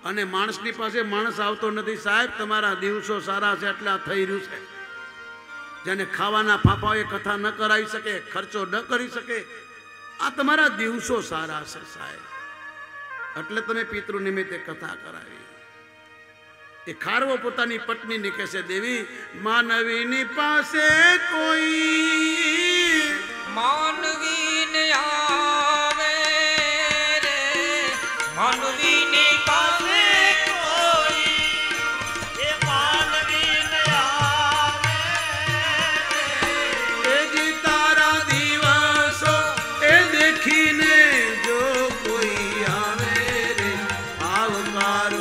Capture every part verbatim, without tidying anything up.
અને માણસની પાસે માણસ આવતો નથી સાહેબ, તમારા દિવસો સારા છે એટલે આ થઈ રહ્યું છે. જેને ખાવાના ફાફા એ કથા ન કરાવી શકે, ખર્ચો ન કરી શકે, આ તમારા દિવસો સારા છે સાહેબ, એટલે તમે પિતૃ નિમિત્તે કથા કરાવી. એ ખારવો પોતાની પત્નીને કહે છે, દેવી માનવીની પાસે કોઈ માનવીને આવે રે, માનવીની પાસે કોઈ એ માનવીને આવે એ જી તારા દિવસો એ દેખીને જો કોઈ આવે રે આવકારો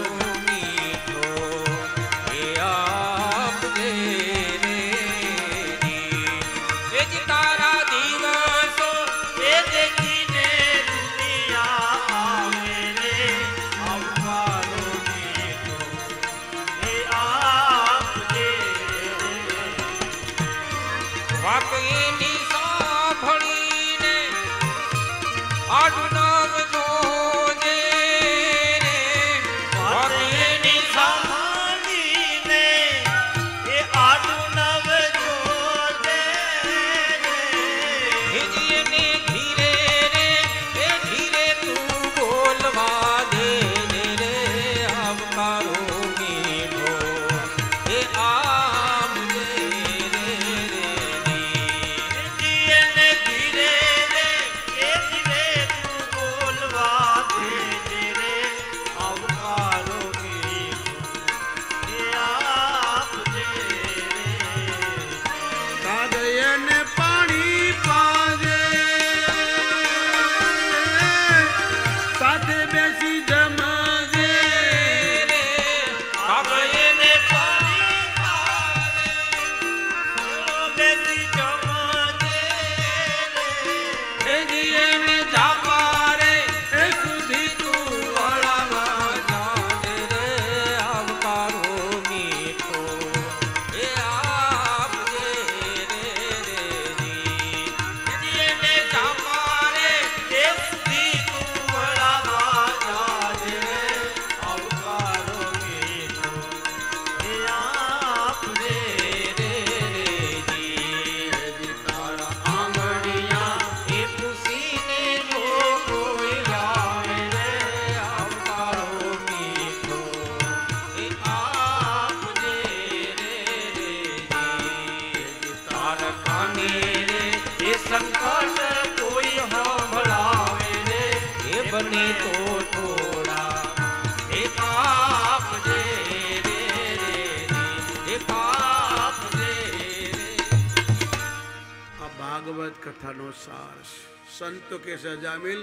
કથાનો સાર. સંતો કે છે અજામિલ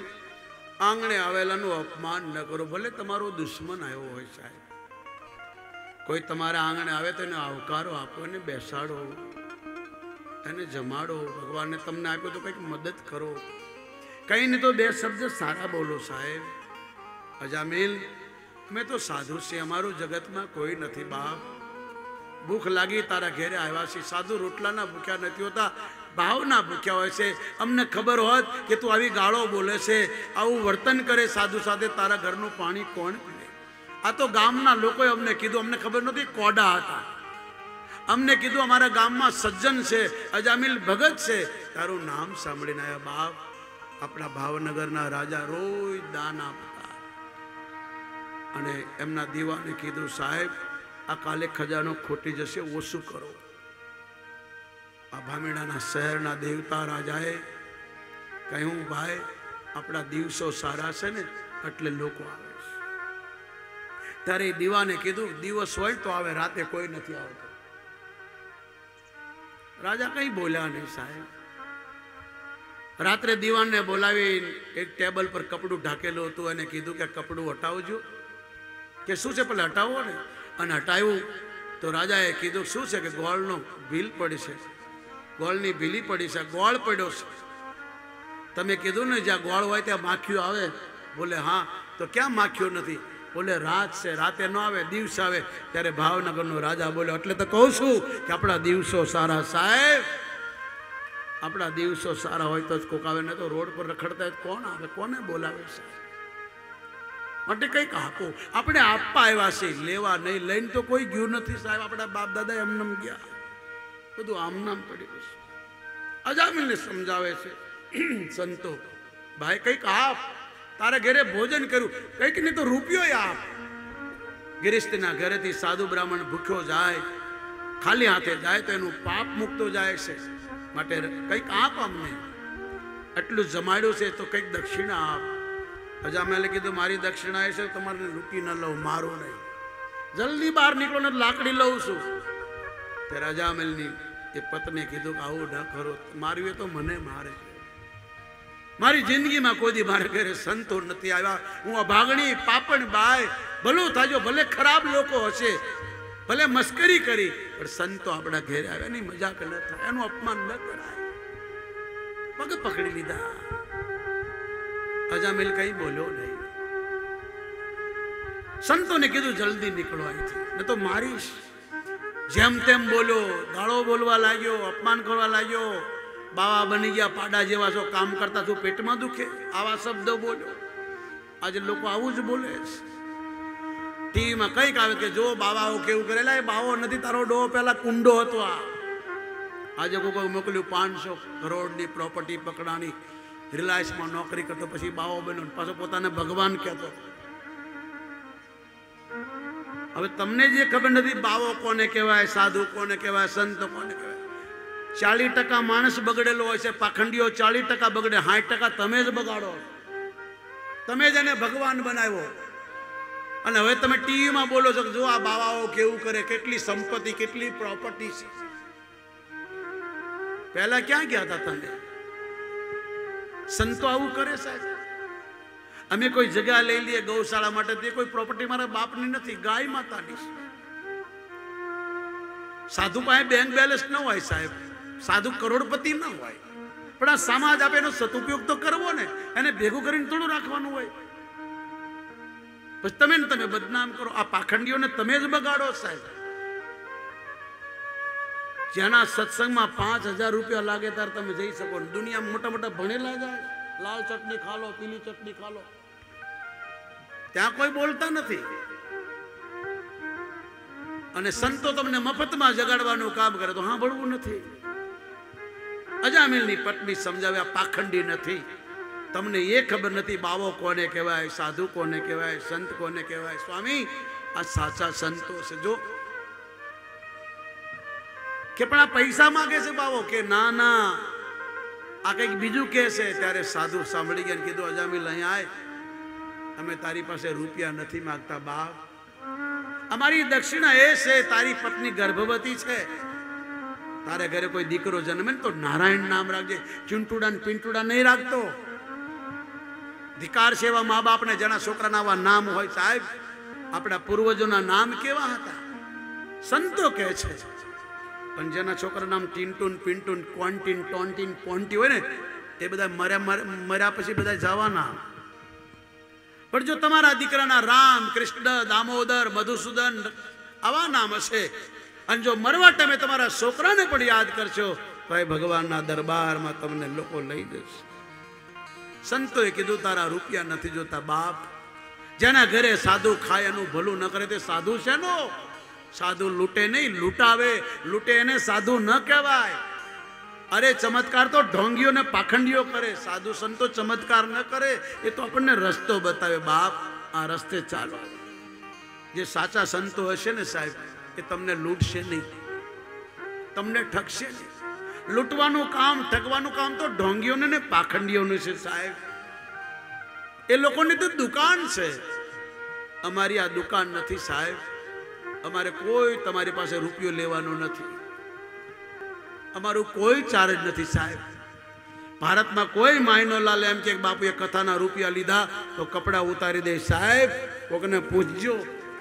આંગણે આવેલાનું અપમાન ન કરો, ભલે તમારો દુશ્મન આવ્યો હોય સાહેબ, કોઈ તમારા આંગણે આવે તો એને આવકારો આપો, એને બેસાડો, એને જમાડો. ભગવાને તમને આપ્યો તો કંઈક મદદ કરો, કંઈ નહીં તો બે શબ્દ સારા બોલો સાહેબ. અજામિલ અમે તો સાધુ છીએ, અમારું જગતમાં કોઈ નથી બાપ. ભૂખ લાગી તારા ઘેરે આવ્યા છીએ, સાધુ રોટલાના ભૂખ્યા નથી હોતા, ભાવના ભૂખ્યા હોય છે. અમને ખબર હોત કે તું આવી ગાળો બોલે છે, આવું વર્તન કરે સાધુ સાથે, તારા ઘરનું પાણી કોણ પીએ? આ તો ગામના લોકોએ અમને કીધું, અમને ખબર નહોતી કોડા હતા. અમને કીધું અમારા ગામમાં સજ્જન છે, અજામિલ ભગત છે. તારું નામ સાંભળીને આવ્યા બાપ. આપણા ભાવનગરના રાજા રોજ દાન આપતા અને એમના દીવાને કીધું સાહેબ આ કાલે ખજાનો ખોટી જશે, ઓછું કરો. આ ભામેડાના શહેરના દેવતા રાજાએ કહ્યું ભાઈ આપણા દિવસો સારા છે ને એટલે લોકો આવે છે. ત્યારે દીવાને કીધું દિવસ હોય તો આવે, રાતે કોઈ નથી આવતો. રાજા કઈ બોલ્યા નહીં સાહેબ. રાત્રે દીવાનને બોલાવી એક ટેબલ પર કપડું ઢાકેલું હતું અને કીધું કે કપડું હટાવજો. કે શું છે પેલા હટાવો ને. અને હટાવ્યું તો રાજાએ કીધું શું છે? કે ગોળનો ભીલ પડી છે, ગોળની ભીલી પડી છે, ગોળ પડ્યો છે. તમે કીધું ને જ્યાં ગોળ હોય ત્યાં માખીઓ આવે. બોલે હા. તો ક્યાં માખીઓ નથી? બોલે રાત છે, રાતે ન આવે, દિવસ આવે. ત્યારે ભાવનગરનો રાજા બોલ્યો એટલે તો કહું છું કે આપણા દિવસો સારા સાહેબ. આપણા દિવસો સારા હોય તો જ કોક આવે, ને તો રોડ પર રખડતા કોણ આવે, કોને બોલાવે સાહેબ? માટે કંઈક આપો. આપણે આપવા આવ્યા છે, લેવા નહીં. લઈને તો કોઈ ગયું નથી સાહેબ. આપણા બાપ દાદા એમનેમ ગયા, બધું આમનામ પડ્યું છે. અજામિલને સમજાવે છે સંતો, ભાઈ કંઈક આપ. તારે ઘરે ભોજન કર્યું, કંઈક નહીં તો રૂપિયો આપ. ગિરિસ્તના ઘરેથી સાધુ બ્રાહ્મણ ભૂખ્યો જાય, ખાલી હાથે જાય તો એનું પાપ મુક્તો જાય છે. માટે કંઈક આપ અમને. એટલું જમાડ્યું છે તો કંઈક દક્ષિણા આપ. અજામિલે કીધું મારી દક્ષિણા એ છે તમારે લૂંટી ન લઉં, મારું નહીં. જલ્દી બહાર નીકળો ને લાકડી લઉં છું. ત્યારે અજામિલની એ પત્નીએ કીધું કે આવું ન કરો, માર્યું એ તો મને મારે છે. મારી જિંદગીમાં કોઈ દી મારે ઘરે સંતો નથી આવ્યા. હું અભાગણી પાપણ બાય, ભલું થાજો, ભલે ખરાબ લોકો હશે, ભલે મસ્કરી કરી, પણ સંતો આપણા ઘરે આવ્યા એની મજાક ન થાય, એનું અપમાન ન કરાય. પગ પકડી લીધા. અજામિલ કઈ બોલ્યો નહીં. સંતોને કીધું જલ્દી નીકળો અહીંથી, ન તો મારીશ. જેમ તેમ બોલ્યો, ગાળો બોલવા લાગ્યો, અપમાન કરવા લાગ્યો. બાવા બની ગયા, પાડા જેવા છો, કામ કરતા છો પેટમાં દુખે, આવા શબ્દો બોલ્યો. આજે લોકો આવું જ બોલે છે. ટીવીમાં કંઈક આવે કે જો બાવાઓ કેવું કરેલા, એ બાવો નથી, તારો ડો પેલા કુંડો હતો. આ આજે કોઈ મોકલ્યું પાંચસો કરોડની પ્રોપર્ટી પકડાની, રિલાયન્સમાં નોકરી કરતો, પછી બાવો બન્યો, પાછો પોતાને ભગવાન કહેતો. હવે તમને જે ખબર નથી બાવો કોને કહેવાય, સાધુ કોને કહેવાય, સંત કોને કહેવાય. ચાલીસ ટકા માણસ બગડેલો હોય છે, પાખંડીઓ ચાલીસ ટકા બગડે, સાઠ ટકા તમે જ બગાડો. તમે જ એને ભગવાન બનાવ્યો. અને હવે તમે ટીવીમાં બોલો છો કે જો આ બાવાઓ કેવું કરે, કેટલી સંપત્તિ, કેટલી પ્રોપર્ટી છે. પહેલા ક્યાં ગયા હતા તમે? સંતો આવું કરે સાહેબ. અમે કોઈ જગ્યા લઈ લઈએ ગૌશાળા માટે, તે કોઈ પ્રોપર્ટી મારા બાપની નથી, ગાય માતાની. સાધુ પાસે બેંક બેલેન્સ ન હોય સાહેબ, સાધુ કરોડપતિ ન હોય, પણ આ સમાજ આપે એનો સદુપયોગ તો કરવો ને. એને ભેગું કરીને થોડું રાખવાનું હોય. પછી તમે ને તમે બદનામ કરો. આ પાખંડીઓને તમે જ બગાડો સાહેબ. જેના સત્સંગમાં પાંચ હજાર રૂપિયા લાગે ત્યારે તમે જઈ શકો. દુનિયામાં મોટા મોટા ભણેલા જાય, લાલ ચટણી ખાલો, પીલી ચટણી ખાલો, ત્યાં કોઈ બોલતા નથી. અને સંતો તમને મફતમાં જગાડવાનું કામ કરે તો સાંભળવું નથી. અજામિલની પત્ની સમજાવ્યા, પાખંડી નથી. તમને એ ખબર નથી બાવો કોને કહેવાય, સાધુ કોને કહેવાય, સંત કોને કહેવાય. સ્વામી આ સાચા સંતો છે. જો કે પણ આ પૈસા માંગે છે બાવો, કે ના ના આ કંઈક બીજું કે છે. ત્યારે સાધુ સાંભળી ગયા, કીધું અજામિલ અહીંયા આય, અમે તારી પાસે રૂપિયા નથી માંગતા બાપ. અમારી દક્ષિણા એ છે, તારી પત્ની ગર્ભવતી છે, તારે ઘરે કોઈ દીકરો જન્મે ને તો નારાયણ નામ રાખજે, ચૂંટુડા ને પિંટુડા નહીં રાખતો. ધિકાર છે એવા મા બાપને જેના છોકરાના આવા નામ હોય. સાહેબ આપણા પૂર્વજોના નામ કેવા હતા, સંતો કહે છે. પણ જેના છોકરા નામ ટીન્ટુન પિન્ટુન ક્વોન્ટીન ટોન્ટીન પોન્ટી હોય ને, એ બધા મર્યા મર્યા પછી બધા જવાના. પણ જો તમારા દીકરાના રામ, કૃષ્ણ, દામોદર, મધુસૂદન આવા નામ હશે, અને જો મરવા ટાઈમે તમારા છોકરાને પણ યાદ કરશો, તો એ ભગવાનના દરબારમાં તમને લોકો લઈ જશે. સંતોએ કીધું તારા રૂપિયા નથી જોતા બાપ. જેના ઘરે સાધુ ખાય એનું ભલું ન કરે તે સાધુ છે નો. સાધુ લૂંટે નહીં, લૂંટાવે. લૂંટે એને સાધુ ન કહેવાય. અરે ચમત્કાર તો ઢોંગીઓ ને પાખંડીઓ કરે, સાધુ સંતો ચમત્કાર ન કરે. એ તો આપણને રસ્તો બતાવે, બાપ આ રસ્તે ચાલો. જે સાચા સંતો હશે ને સાહેબ, એ તમને લૂંટશે નહીં, તમને ઠગશે નહીં. લૂંટવાનું કામ, ઠગવાનું કામ તો ઢોંગીઓને ને પાખંડીઓનું છે સાહેબ. એ લોકોની તો દુકાન છે. અમારી આ દુકાન નથી સાહેબ. અમારે કોઈ તમારી પાસે રૂપિયો લેવાનો નથી. અમારું કોઈ ચાર્જ નથી સાહેબ. ભારતમાં કોઈ માયનો લાલ એમ કે બાપુએ કથાના રૂપિયા લીધા તો કપડા ઉતારી દે સાહેબ. કોકને પૂછજો.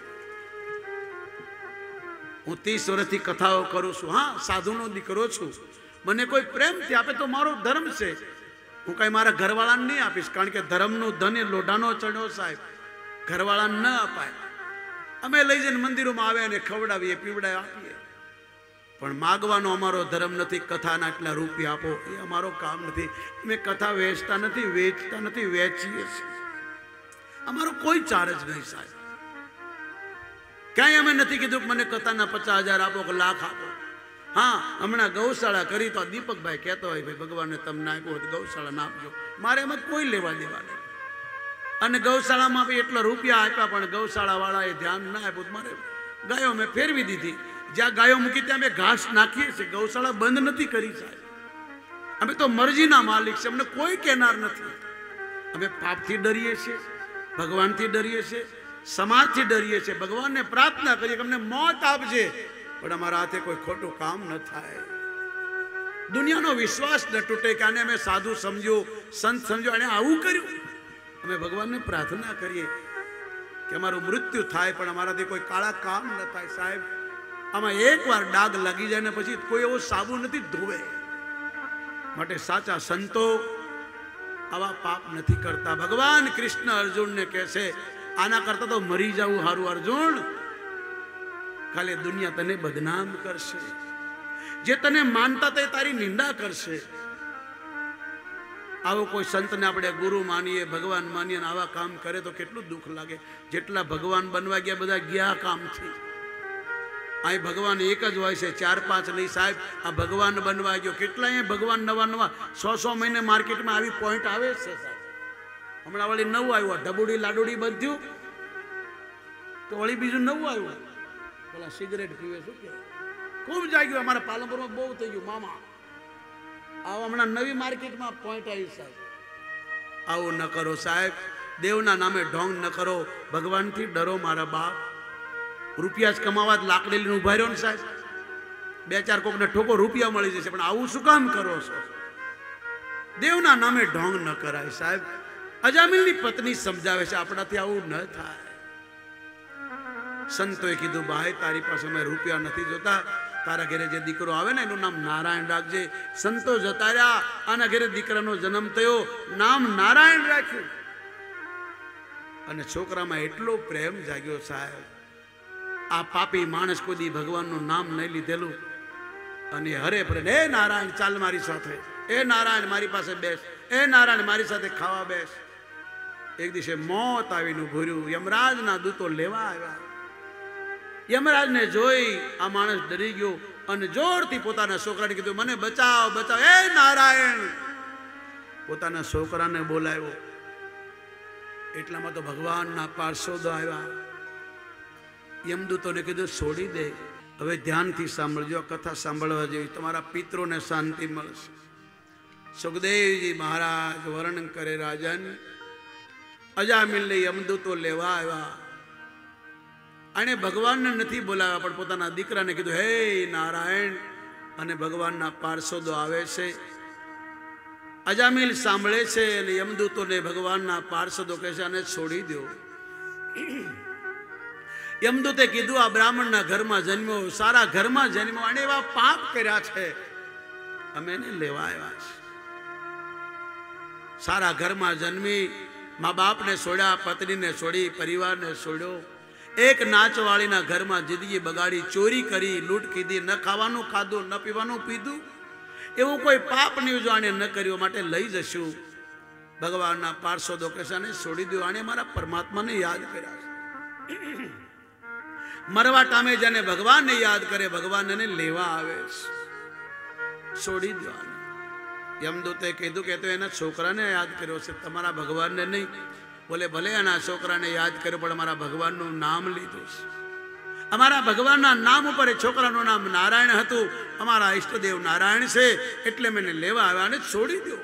હું ત્રીસ વર્ષથી કથાઓ કરું છું. હા, સાધુનો દીકરો છું. મને કોઈ પ્રેમથી આપે તો મારો ધર્મ છે. હું કઈ મારા ઘરવાળાને નહીં આપીશ, કારણ કે ધર્મનું ધન એ લોઢાનો ચડ્યો સાહેબ, ઘરવાળાને ન અપાય. અમે લઈ જઈને મંદિરોમાં આવે અને ખવડાવીએ, પીવડાવીએ, આપીએ. પણ માગવાનો અમારો ધર્મ નથી. કથાના આટલા રૂપિયા આપો, એ અમારો કામ નથી. અમે કથા વેચતા નથી, વેચતા નથી, વેચીએ છીએ. અમારો કોઈ ચાર્જ નહીં સાહેબ. ક્યાંય અમે નથી કીધું કે મને કથાના પચાસ હજાર આપો કે લાખ આપો. હા, હમણાં ગૌશાળા કરી તો દીપકભાઈ કહેતો હોય ભાઈ ભગવાનને તમને આપ્યો તો ગૌશાળા ના આપજો. મારે એમાં કોઈ લેવા દેવા નહીં. અને ગૌશાળામાં બી એટલા રૂપિયા આપ્યા પણ ગૌશાળા વાળાએ ધ્યાન ના આપ્યું. મારે ગાયો મેં ફેરવી દીધી. જ્યાં ગાયો મૂકી ત્યાં અમે ઘાસ નાખીએ છીએ. ગૌશાળા બંધ નથી કરી સાહેબ. અમે તો મરજીના માલિક છે, અમને કોઈ કહેનાર નથી. અમે પાપથી ડરીએ છીએ, ભગવાનથી ડરીએ છીએ, સમાજથી ડરીએ છીએ. ભગવાનને પ્રાર્થના કરીએ કે અમને મોત આપજે, પણ અમારા હાથે કોઈ ખોટું કામ ન થાય. દુનિયાનો વિશ્વાસ ન તૂટે કે આને અમે સાધુ સમજ્યો, સંત સમજ્યો, આને આવું કર્યું. અમે ભગવાનને પ્રાર્થના કરીએ કે અમારું મૃત્યુ થાય પણ અમારાથી કોઈ કાળા કામ ન થાય. સાહેબ, આમાં એકવાર ડાઘ લાગી જાય ને પછી કોઈ એવો સાબુ નથી ધોવે. માટે સાચા સંતો આવા પાપ નથી કરતા. ભગવાન કૃષ્ણ અર્જુનને કહે છે આના કરતા તો મરી જવું હારું અર્જુન. ખાલી દુનિયા તને બદનામ કરશે, જે તને માનતા તે તારી નિંદા કરશે. આવો કોઈ સંતને આપણે ગુરુ માનીએ, ભગવાન માનીએ ને આવા કામ કરે તો કેટલું દુઃખ લાગે. જેટલા ભગવાન બનવા ગયા બધા ગયા કામથી. અહીં ભગવાન એક જ હોય છે, ચાર પાંચ નહીં સાહેબ. આ ભગવાન બનવા ગયો કેટલા ભગવાન નવા નવા સો સો મહિને માર્કેટમાં આવી પોઈન્ટ આવે છે સાહેબ. હમણાં વળી નવું આવ્યું, ઢબુડી લાડુડી બધું તો વળી બીજું નવું આવ્યું. પેલા સિગરેટ પીવે શું કે ખૂબ જાગ્યું. અમારા પાલનપુરમાં બહુ થઈ ગયું મામા. આવો હમણાં નવી માર્કેટમાં પોઈન્ટ આવી સાહેબ. આવું ન કરો સાહેબ. દેવના નામે ઢોંગ ન કરો. ભગવાનથી ડરો મારા બાપ. રૂપિયા જ કમાવા જ લાકડી લઈને ઉભા રહ્યો ને સાહેબ. બે ચાર કોકને ઠોકો રૂપિયા મળી જશે, પણ આવું શું કામ કરો છો? દેવના નામે ઢોંગ ન કરાય સાહેબ. અજામિલની પત્ની સમજાવે છે આપણાથી આવું ન થાય. સંતોએ કીધું ભાઈ તારી પાસે મેં રૂપિયા નથી જોતા, તારા ઘરે જે દીકરો આવે ને એનું નામ નારાયણ રાખજે. સંતો જતા રહ્યા, આના ઘરે દીકરાનો જન્મ થયો, નામ નારાયણ રાખ્યું. અને છોકરામાં એટલો પ્રેમ જાગ્યો સાહેબ. આ પાપી માણસ કોઈ ભગવાનનું નામ નહીં લીધેલું અને હરે ફરે એ નારાયણ ચાલ મારી સાથે, એ નારાયણ મારી પાસે બેસ, એ નારાયણ મારી સાથે ખાવા બેસ. એક દિવસે મોત આવીને ભૂર્યું. યમરાજના દૂતો લેવા આવ્યા. યમરાજને જોઈ આ માણસ ડરી ગયો અને જોરથી પોતાના છોકરાને કીધું મને બચાવ બચાવ. એ નારાયણ પોતાના છોકરાને બોલાવ્યો. એટલામાં તો ભગવાનના પાર્ષદો આવ્યા. યમદૂતોને કીધું છોડી દે. હવે ધ્યાનથી સાંભળજો, કથા સાંભળવા જેવી, તમારા પિતરોને શાંતિ મળશે. સુખદેવજી મહારાજ વર્ણન કરે રાજન. અજામિલને યમદૂતો લેવા આવ્યા. અને ભગવાનને નથી બોલાવ્યા પણ પોતાના દીકરાને કીધું હે નારાયણ. અને ભગવાનના પાર્ષદો આવે છે. અજામિલ સાંભળે છે અને યમદૂતોને ભગવાનના પાર્ષદો કહે છે આને છોડી દો. યમદૂતે કીધું આ બ્રાહ્મણના ઘરમાં જન્મ્યો, સારા ઘરમાં જન્મ્યો, અને એવા પાપ કર્યા છે, અમે એને લેવા આવ્યા છે. સારા ઘરમાં જન્મી, મા બાપને છોડ્યા, પત્નીને છોડી, પરિવારને છોડ્યો. એક નાચવાળીના ઘરમાં જિંદગી બગાડી, ચોરી કરી, લૂંટ કીધી, ન ખાવાનું ખાધું, ન પીવાનું પીધું. એવું કોઈ પાપ નહીં જો આને ન કર્યું, માટે લઈ જશું. ભગવાનના પાર્ષદો કહેશે આને છોડી દો. આને મારા પરમાત્માને યાદ કર્યા છે. મરવા ટામે જેને ભગવાનને યાદ કરે ભગવાન એને લેવા આવે છે. છોડી દો. યમદૂતે કીધું કે તો એના છોકરાને યાદ કર્યો છે, તમારા ભગવાનને નહીં. બોલે ભલે એના છોકરાને યાદ કર્યો પણ અમારા ભગવાનનું નામ લીધું છે. અમારા ભગવાનના નામ ઉપર એ છોકરાનું નામ નારાયણ હતું. અમારા ઈષ્ટદેવ નારાયણ છે એટલે મેં લેવા આવ્યા અને છોડી દો.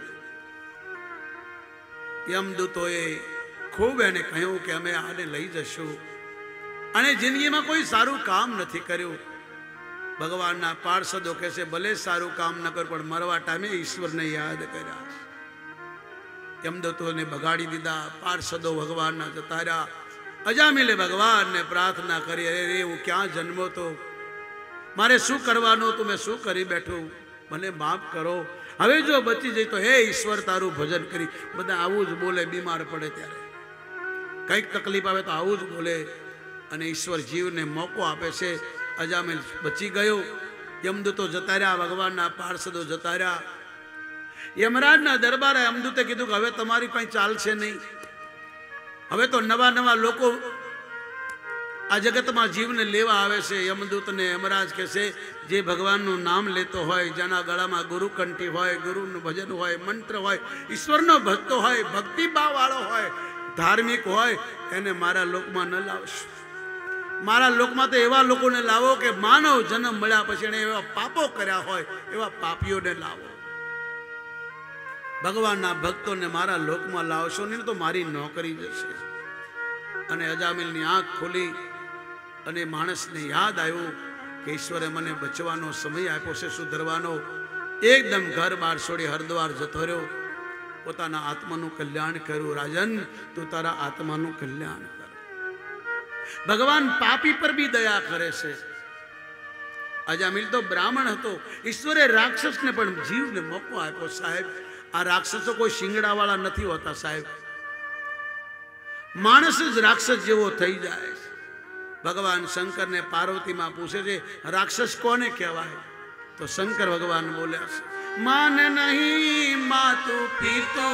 યમદૂતોએ ખૂબ એને કહ્યું કે અમે આને લઈ જશું. અને જિંદગીમાં કોઈ સારું કામ નથી કર્યું. ભગવાનના પાર્ષદો કહેશે ભલે સારું કામ ન કર પણ મરવા ટાઈમે ઈશ્વરને યાદ કર્યા. યમદૂતોને બગાડી દીધા. પાર્ષદો ભગવાનના જતા રહ્યા. અજામિલે ભગવાનને પ્રાર્થના કરી, અરે હું ક્યાં જન્મો તો, મારે શું કરવાનું હતું, મેં શું કરી બેઠું, મને માફ કરો. હવે જો બચી જઈ તો હે ઈશ્વર તારું ભજન કરી. બધા આવું જ બોલે, બીમાર પડે ત્યારે કંઈક તકલીફ આવે તો આવું જ બોલે. અને ઈશ્વર જીવને મોકો આપે છે. અજામિલ બચી ગયો. યમદૂતો જતા રહ્યા, ભગવાનના પાર્ષદો જતા રહ્યા. યમરાજના દરબારે યમદૂતે કીધું કે હવે તમારી કંઈ ચાલશે નહીં. હવે તો નવા નવા લોકો આ જગતમાં જીવને લેવા આવે છે. યમદૂતને યમરાજ કહેશે જે ભગવાનનું નામ લેતો હોય, જેના ગળામાં ગુરુકંઠી હોય, ગુરુનું ભજન હોય, મંત્ર હોય, ઈશ્વરનો ભક્તો હોય, ભક્તિભાવ વાળો હોય, ધાર્મિક હોય, એને મારા લોકમાં ન લાવશો. મારા લોકમાં તો એવા લોકોને લાવો કે માનવ જન્મ મળ્યા પછી એને એવા પાપો કર્યા હોય એવા પાપીઓને લાવો. ભગવાનના ભક્તોને મારા લોકમાં લાવશો નહીં તો મારી નોકરી જશે. અને અજામિલની આંખ ખોલી અને માણસને યાદ આવ્યું કે ઈશ્વરે મને બચવાનો સમય આપ્યો છે, સુધરવાનો. એકદમ ઘર બાર છોડી હરદ્વાર જતો રહ્યો, પોતાના આત્માનું કલ્યાણ કર્યું. રાજન, તું તારા આત્માનું કલ્યાણ કર. ભગવાન પાપી પર બી દયા કરે છે. અજામિલ તો બ્રાહ્મણ હતો, ઈશ્વરે રાક્ષસને પણ જીવને મોકો આપ્યો. સાહેબ, આ રાક્ષસો કોઈ શિંગડા વાળા નથી હોતા સાહેબ, માણસ જ રાક્ષસ જેવો થઈ જાય. ભગવાન શંકરને પાર્વતીમાં પૂછે છે રાક્ષસ કોને કહેવાય? તો શંકર ભગવાન બોલ્યા છે માન નહીં માતુ પિતો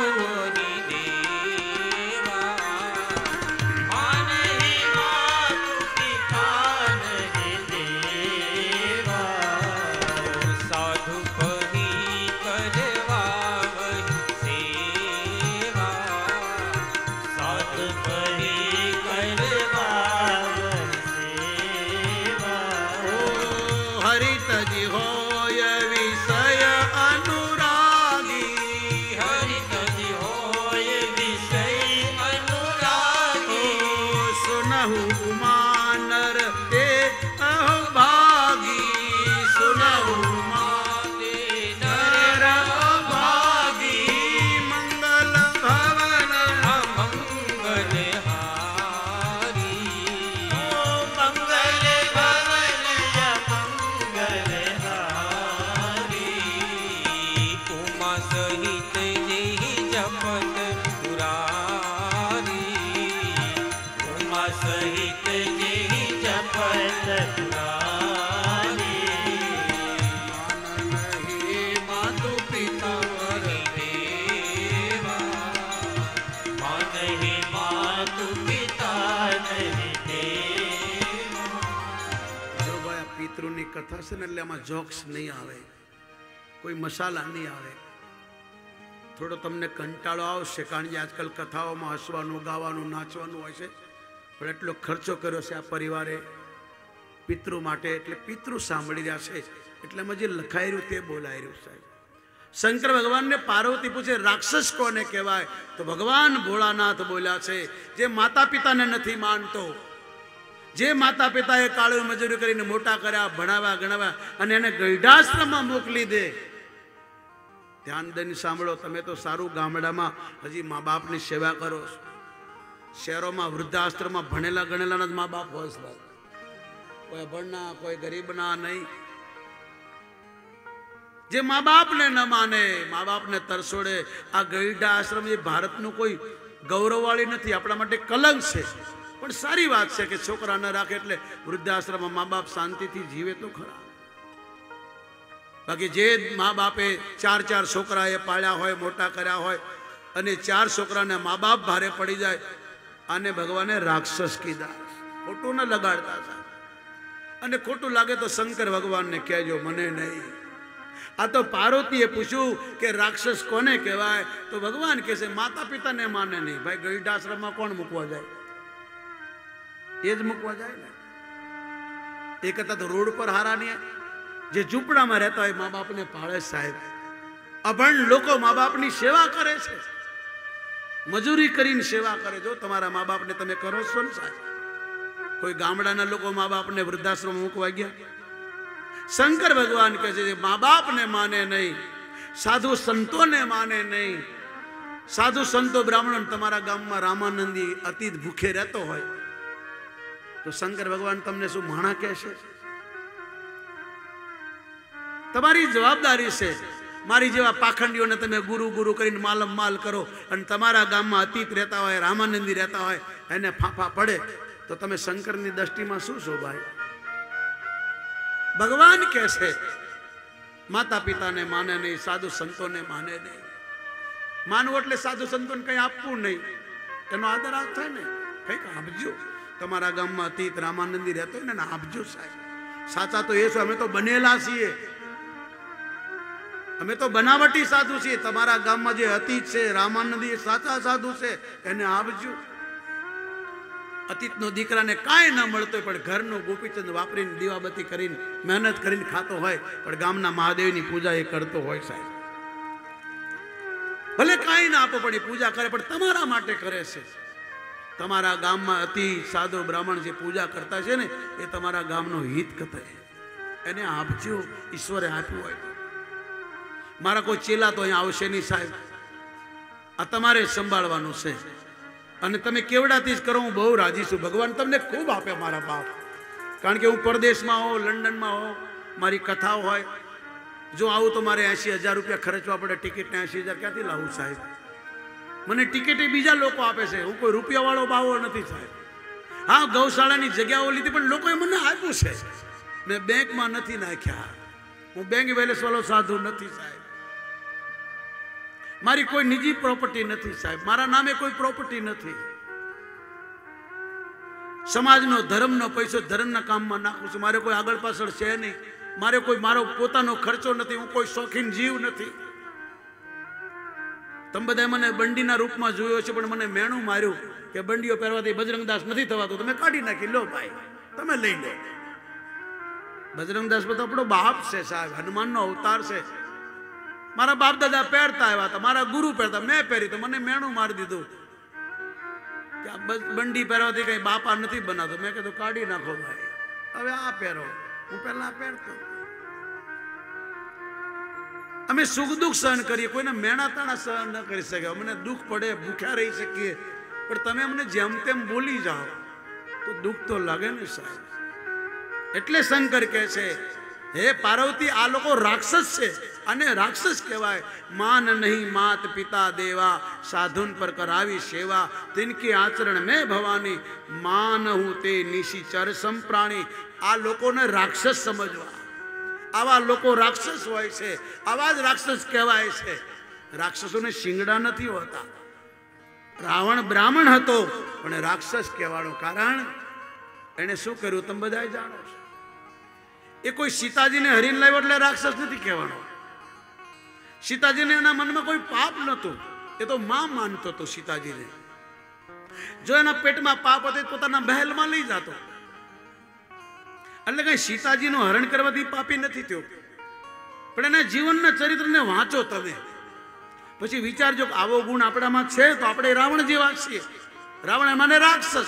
કથા છે ને એટલે આમાં જોક્સ નહીં આવે, કોઈ મસાલા નહીં આવે. થોડો તમને કંટાળો આવશે કારણ કે આજકાલ કથાઓમાં હસવાનું, ગાવાનું, નાચવાનું હોય છે, પણ એટલો ખર્ચો કર્યો છે આ પરિવારે પિતૃ માટે, એટલે પિતૃ સાંભળી રહ્યા છે, એટલે એમાં જે લખાઈ રહ્યું તે બોલાઈ રહ્યું. સાહેબ, શંકર ભગવાનને પાર્વતી પૂછે રાક્ષસ કોને કહેવાય? તો ભગવાન ભોળાનાથ બોલ્યા છે જે માતા પિતાને નથી માનતો, જે માતા પિતાએ કાળી મજૂરી કરીને મોટા કર્યા, ભણાવ્યા, ગણાવ્યા અને એને ગઈઢાશ્રમમાં મોકલી દે. ધ્યાન દઈને સાંભળો, તમે તો સારું ગામડામાં હજી મા બાપની સેવા કરો છો. શહેરોમાં વૃદ્ધાશ્રમમાં ભણેલા ગણેલાના જ મા બાપ હોય છે. કોઈ ભણના, કોઈ ગરીબના નહીં. જે મા બાપને ન માને, મા બાપને તરસોડે, આ ગઈઢા આશ્રમ એ ભારતનું કોઈ ગૌરવવાળી નથી, આપણા માટે કલંક છે. પણ સારી વાત છે કે છોકરા ન રાખે એટલે વૃદ્ધાશ્રમમાં મા બાપ શાંતિથી જીવે તો ખરા. બાકી જે મા બાપે ચાર ચાર છોકરાએ પાળ્યા હોય, મોટા કર્યા હોય અને ચાર છોકરાને મા બાપ ભારે પડી જાય, આને ભગવાને રાક્ષસ કીધા. ખોટું ન લગાડતા સાહેબ. અને ખોટું લાગે તો શંકર ભગવાનને કહેજો, મને નહીં. આ તો પાર્વતીએ પૂછ્યું કે રાક્ષસ કોને કહેવાય? તો ભગવાન કહે છે માતા પિતાને માને નહીં. ભાઈ ગઈઢાશ્રમમાં કોણ મૂકવા જાય? એ જ મૂકવા જાય ને. એ કરતા તો રોડ પર હારા નહીં, જે ઝૂંપડામાં રહેતા હોય મા બાપને પાળે. સાહેબ, અભણ લોકો મા બાપની સેવા કરે છે, મજૂરી કરીને સેવા કરે. જો તમારા મા બાપને તમે કરો છો ને સાહેબ, કોઈ ગામડાના લોકો મા બાપને વૃદ્ધાશ્રમ મૂકવા ગયા. શંકર ભગવાન કહે છે મા બાપને માને નહીં, સાધુ સંતોને માને નહીં. સાધુ સંતો બ્રાહ્મણ તમારા ગામમાં રામાનંદી અતીત ભૂખે રહેતો હોય તો શંકર ભગવાન તમને શું માણા કહેશે? તમારી જવાબદારી છે. મારી જેવા પાખંડીઓને તમે ગુરુ ગુરુ કરીને માલમ માલ કરો અને તમારા ગામમાં અતીત રહેતા હોય, રામાનંદી રહેતા હોય, એને ફાંફા પડે તો તમે શંકરની દ્રષ્ટિમાં શું શોભાય? ભગવાન કહે છે માતા પિતાને માને નહીં, સાધુ સંતોને માને નહીં. માનવું એટલે સાધુ સંતોને કંઈ આપવું નહીં, એનો આદર આ થાય ને, કંઈક આપજો. તમારા ગામમાં અતીત રામાનંદી રહેતો હોય ને આપજો સાહેબ. સાચા તો એ છો, અમે તો બનેલા છીએ, અમે તો બનાવટી સાધુ છીએ. તમારા ગામમાં જે અતીત છે રામાનંદી સાચા સાધુ છે, એને આપજો. અતીતનો દીકરાને કાંઈ ન મળતો હોય પણ ઘરનો ગોપીચંદ વાપરીને દીવાબત્તી કરીને મહેનત કરીને ખાતો હોય, પણ ગામના મહાદેવની પૂજા એ કરતો હોય સાહેબ. ભલે કાંઈ ના આપો પણ એ પૂજા કરે, પણ તમારા માટે કરે છે. તમારા ગામમાં અતિ સાધુ બ્રાહ્મણ જે પૂજા કરતા છે ને, એ તમારા ગામનો હિત કથે, એને આપજો. ઈશ્વરે આપ્યું હોય. મારા કોઈ ચેલા તો અહીંયા આવશે નહીં સાહેબ, આ તમારે સંભાળવાનું છે. અને તમે કેવડાથી જ કરો, હું બહુ રાજી છું. ભગવાન તમને ખૂબ આપે મારા બાપ. કારણ કે હું પરદેશમાં હો, લંડનમાં હો, મારી કથાઓ હોય, જો આવું તો મારે એંશી હજાર રૂપિયા ખર્ચવા પડે. ટિકિટને એંશી હજાર ક્યાંથી લાવું સાહેબ? મને ટિકિટ એ બીજા લોકો આપે છે, હું કોઈ રૂપિયાવાળો બાવો નથી સાહેબ. હા, ગૌશાળાની જગ્યાઓ લીધી, પણ લોકોએ મને આપ્યું છે. મેં બેંકમાં નથી નાખ્યા. હું બેંક બેલેન્સ વાળો સાધુ નથી સાહેબ. મારી કોઈ નિજી પ્રોપર્ટી નથી સાહેબ. મારા નામે કોઈ પ્રોપર્ટી નથી. સમાજનો ધર્મનો પૈસો ધર્મના કામમાં નાખું છું. મારે કોઈ આગળ પાછળ છે નહીં. મારે કોઈ મારો પોતાનો ખર્ચો નથી. હું કોઈ શોખીન જીવ નથી. તમે બધા મને બંડીના રૂપમાં જોયો છે, પણ મને મેણું માર્યું કે બંડીઓ પહેરવાથી બજરંગદાસ નથી થવાતું. તમે કાઢી નાખી, લો ભાઈ તમે લઈ લો. બજરંગદાસ તો આપણો બાપ છે સાહેબ, હનુમાનનો અવતાર છે. મારા બાપ દાદા પહેરતા આવ્યા હતા, મારા ગુરુ પહેરતા, મેં પહેરી તો મને મેણું મારી દીધું કે બંડી પહેરવાથી કઈ બાપા નથી બનાતો. મેં કીધું કાઢી નાખો ભાઈ, હવે આ પહેરો. હું પહેલા પહેરતો. અમે સુખ દુઃખ સહન કરીએ, કોઈને મેણા તાણા સહન ન કરી શકે. અમને દુઃખ પડે, ભૂખ્યા રહી શકીએ, પણ તમે અમને જેમ તેમ બોલી જાઓ તો દુઃખ તો લાગે ને સાહેબ. એટલે શંકર કહે છે, હે પાર્વતી, આ લોકો રાક્ષસ છે, અને રાક્ષસ કહેવાય. માન નહીં માત પિતા દેવા, સાધુન પર કરાવી સેવા. તિનકી આચરણ મેં ભવાની, માન હું તે નિશિચર સંપ્રાણી. આ લોકોને રાક્ષસ સમજવા. આવા લોકો રાક્ષસ હોય છે, આવા જ રાક્ષસ કહેવાય છે. રાક્ષસોને શિંગડા નથી હોતા. રાવણ બ્રાહ્મણ હતો પણ રાક્ષસ કહેવાનું કારણ એને શું કર્યું તમે બધા જાણો છો. એ કોઈ સીતાજીને હરીને લાવ્યો એટલે રાક્ષસ નથી કહેવાનો. સીતાજીને એના મનમાં કોઈ પાપ નહોતું, એ તો માં માનતો હતો સીતાજીને. જો એના પેટમાં પાપ હતો પોતાના મહેલમાં લઈ જતો. એટલે કઈ સીતાજીનું હરણ કરવાથી પાપી નથી થયો. પણ એના જીવનના ચરિત્રને વાંચો તમે, પછી વિચારજો કે આવો ગુણ આપણામાં છે તો આપણે રાવણ જેવા છીએ. રાવણ મને રાક્ષસ.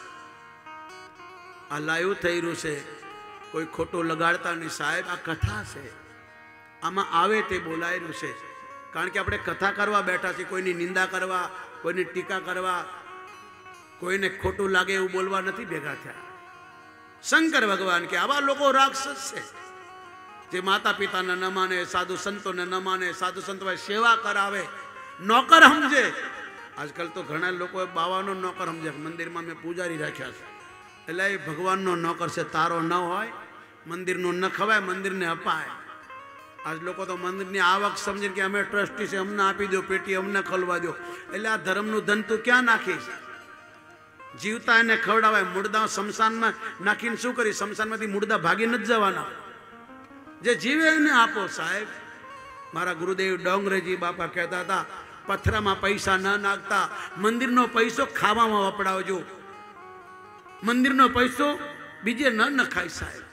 આ લાઈવ થઈ રહ્યું છે, કોઈ ખોટું લગાડતા નહીં સાહેબ. આ કથા છે, આમાં આવે તે બોલાઈ રહ્યું છે. કારણ કે આપણે કથા કરવા બેઠા છીએ, કોઈની નિંદા કરવા, કોઈની ટીકા કરવા, કોઈને ખોટું લાગે એવું બોલવા નથી ભેગા થયા. શંકર ભગવાન કે આવા લોકો રાક્ષસ છે, જે માતા પિતાને ન માને, સાધુ સંતોને ન માને, સાધુ સંતો સેવા કરાવે, નોકર સમજે. આજકાલ તો ઘણા લોકો બાવાનો નોકર સમજે. મંદિરમાં મેં પૂજારી રાખ્યા છે, એટલે એ ભગવાનનો નોકર છે. તારો ન હોય, મંદિરનું ન ખવાય, મંદિરને અપાય. આજ લોકો તો મંદિરની આવક સમજીને કે અમે ટ્રસ્ટી છે, અમને આપી દો પેટી, અમને ખોલવા દો. એટલે આ ધર્મનું ધન તું ક્યાં નાખીશ? જીવતા એને ખવડાવાય. મુર્દા શમશાનમાં નાખીને શું કરી? શમશાનમાંથી મુર્દા ભાગી નથી જવાના. જે જીવે એને આપો સાહેબ. મારા ગુરુદેવ ડોંગરેજી બાપા કહેતા હતા, પથરામાં પૈસા ન નાખતા, મંદિરનો પૈસો ખાવામાં વપરાવજો. મંદિરનો પૈસો બીજે ન નખાય સાહેબ.